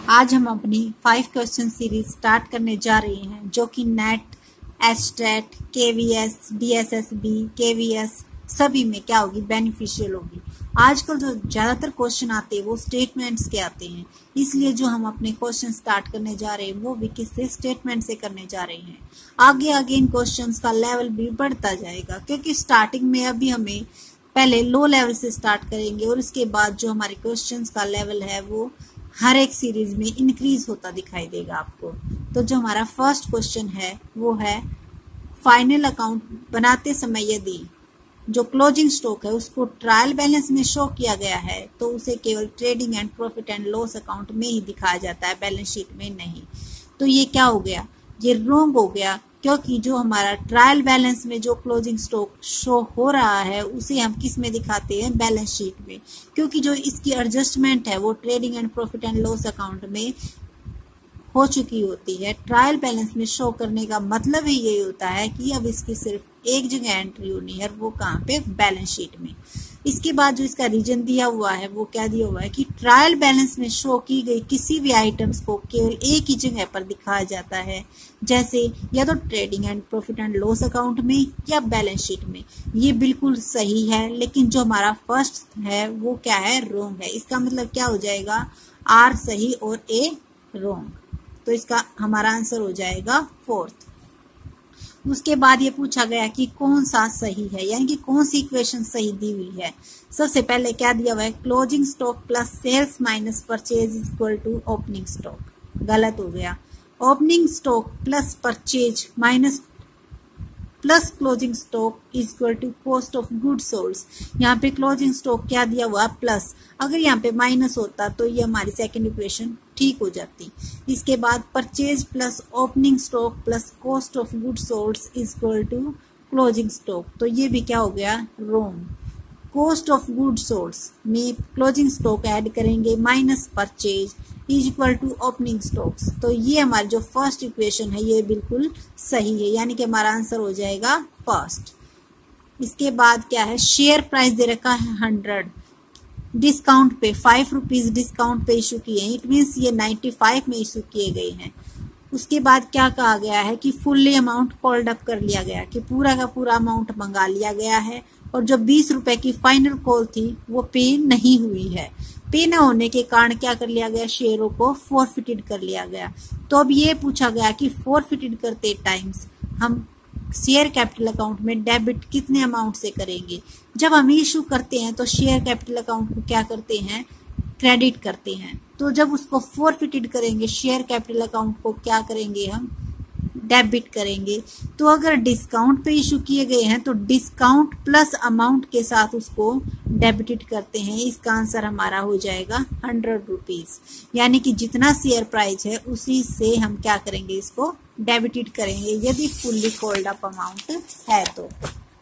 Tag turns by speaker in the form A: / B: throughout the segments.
A: आज हम अपनी 5 क्वेश्चन सीरीज स्टार्ट करने जा रहे हैं जो कि NET, HTET, KVS, DSSB, KVS सभी में क्या होगी, बेनिफिशियल होगी। आजकल जो ज़्यादातर क्वेश्चन आते हैं वो स्टेटमेंट्स के आते हैं, इसलिए जो हम अपने क्वेश्चन स्टार्ट करने जा रहे हैं वो भी किससे, स्टेटमेंट से करने जा रहे हैं। आगे आगे इन क्वेश्चंस का लेवल भी बढ़ता जाएगा क्योंकि स्टार्टिंग में अभी हमें पहले लो लेवल से स्टार्ट करेंगे और उसके बाद जो हमारे क्वेश्चंस का लेवल है वो हर एक सीरीज में इंक्रीज होता दिखाई देगा आपको। तो जो हमारा फर्स्ट क्वेश्चन है वो है, फाइनल अकाउंट बनाते समय यदि जो क्लोजिंग स्टॉक है उसको ट्रायल बैलेंस में शो किया गया है तो उसे केवल trading and profit and loss account में ही दिखाया जाता है, बैलेंस शीट में नहीं। तो ये क्या हो गया, ये रॉन्ग हो गया क्योंकि जो हमारा ट्रायल बैलेंस में जो क्लोजिंग स्टॉक शो हो रहा है उसे हम किस में दिखाते हैं, बैलेंस शीट में, क्योंकि जो इसकी एडजस्टमेंट है वो trading and profit and loss account में हो चुकी होती है। ट्रायल बैलेंस में शो करने का मतलब ही यही होता है कि अब इसकी सिर्फ एक जगह एंट्री होनी है, वो कहाँ पे, बैलेंस शीट में। इसके बाद जो इसका रीजन दिया हुआ है वो क्या दिया हुआ है कि ट्रायल बैलेंस में शो की गई किसी भी आइटम्स को केवल एक ही जगह पर दिखाया जाता है, जैसे या तो trading and profit and loss account में या बैलेंस शीट में। ये बिल्कुल सही है, लेकिन जो हमारा फर्स्ट है वो क्या है, रॉन्ग है। इसका मतलब क्या हो जाएगा, आर सही और ए रॉन्ग। तो इसका हमारा आंसर हो जाएगा फोर्थ। उसके बाद ये पूछा गया कि कौन सा सही है, यानी कि कौन सी इक्वेशन सही दी हुई है। सबसे पहले क्या दिया हुआ है, closing stock plus sales minus purchase equal to opening stock. गलत हो गया। Opening stock plus purchase minus plus closing stock equal to cost of good sold. यहाँ पे क्लोजिंग स्टॉक क्या दिया हुआ, प्लस, अगर यहाँ पे माइनस होता तो ये हमारी सेकंड इक्वेशन ठीक हो जाती। इसके बाद purchase plus opening stock plus cost of good sold equal to closing stock. तो ये भी क्या हो गया, wrong. Cost of good sold में क्लोजिंग स्टॉक ऐड करेंगे minus purchase is equal to opening stocks. तो ये हमारी जो फर्स्ट इक्वेशन है ये बिल्कुल सही है, यानी कि हमारा आंसर हो जाएगा फर्स्ट। इसके बाद क्या है, शेयर प्राइस दे रखा है 100, डिस्काउंट पे 5 रुपीज डिस्काउंट पे इशू किए हैं, इट मीन्स ये 95 में इशू किए गए हैं। उसके बाद क्या कहा गया है कि फुल्ली अमाउंट कॉल्ड अप कर लिया गया, कि पूरा का पूरा अमाउंट मंगा लिया गया है और जो 20 रुपए की फाइनल कॉल थी वो पे नहीं हुई है। पे न होने के कारण क्या कर लिया गया, शेयरों को फॉरफिटेड कर लिया गया। तो अब ये पूछा गया कि फॉरफिटेड करते टाइम्स हम शेयर कैपिटल अकाउंट में डेबिट कितने अमाउंट से करेंगे। जब हम इशू करते हैं तो शेयर कैपिटल अकाउंट को क्या करते हैं, क्रेडिट करते हैं। तो जब उसको फॉरफिटेड करेंगे शेयर कैपिटल अकाउंट को क्या करेंगे, हम डेबिट करेंगे। तो अगर डिस्काउंट पे इशू किए गए हैं तो डिस्काउंट प्लस अमाउंट के साथ उसको डेबिटेड करते हैं। इसका आंसर हमारा हो जाएगा 100 रुपीज, यानी कि जितना शेयर प्राइस है उसी से हम क्या करेंगे, इसको डेबिटेड करेंगे यदि फुल्ली कॉल्ड अप अमाउंट है तो।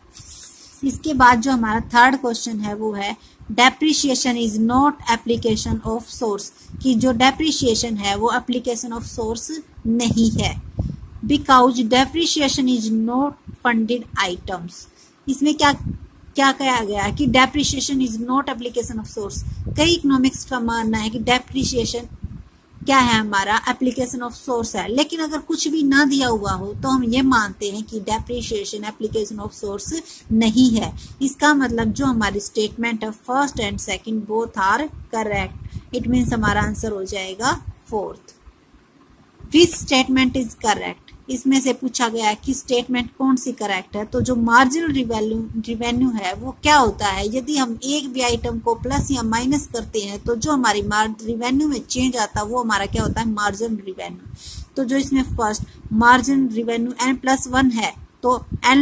A: इसके बाद जो हमारा थर्ड क्वेश्चन है वो है, depreciation is not application of source, कि जो डेप्रिसिएशन है वो एप्लीकेशन ऑफ सोर्स नहीं है। Because depreciation is not funded items. इसमें क्या क्या कहा गया है कि depreciation is not application of source. कई इकोनॉमिक्स का मानना है कि डेप्रिसिएशन क्या है, हमारा एप्लीकेशन ऑफ सोर्स है, लेकिन अगर कुछ भी ना दिया हुआ हो तो हम ये मानते हैं कि डेप्रिसिएशन एप्लीकेशन ऑफ सोर्स नहीं है। इसका मतलब जो हमारी स्टेटमेंट है first and second both are correct, it means हमारा आंसर हो जाएगा fourth. Which statement is correct, इसमें से पूछा गया है कि स्टेटमेंट कौन सी करेक्ट है। तो जो मार्जिनल रिवेन्यू है वो क्या होता है, यदि हम एक भी आइटम को प्लस या माइनस करते हैं तो जो हमारी रिवेन्यू में चेंज आता है वो हमारा क्या होता है, मार्जिनल रिवेन्यू। तो जो इसमें फर्स्ट मार्जिनल रिवेन्यू n+1 है तो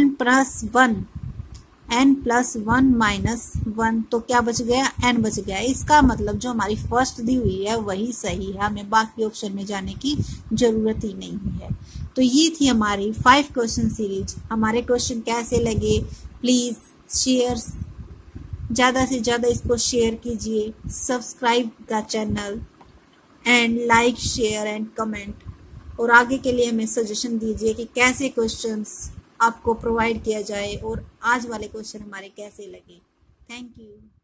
A: n+1 माइनस 1, तो क्या बच गया, n बच गया। इसका मतलब जो हमारी फर्स्ट दी हुई है वही सही है, हमें बाकी ऑप्शन में जाने की जरूरत ही नहीं है। तो ये थी हमारी 5 क्वेश्चन सीरीज। हमारे क्वेश्चन कैसे लगे, प्लीज शेयर, ज़्यादा से ज़्यादा इसको शेयर कीजिए, subscribe the channel and like share and comment, और आगे के लिए हमें सजेशन दीजिए कि कैसे क्वेश्चंस आपको प्रोवाइड किया जाए और आज वाले क्वेश्चन हमारे कैसे लगे। Thank you.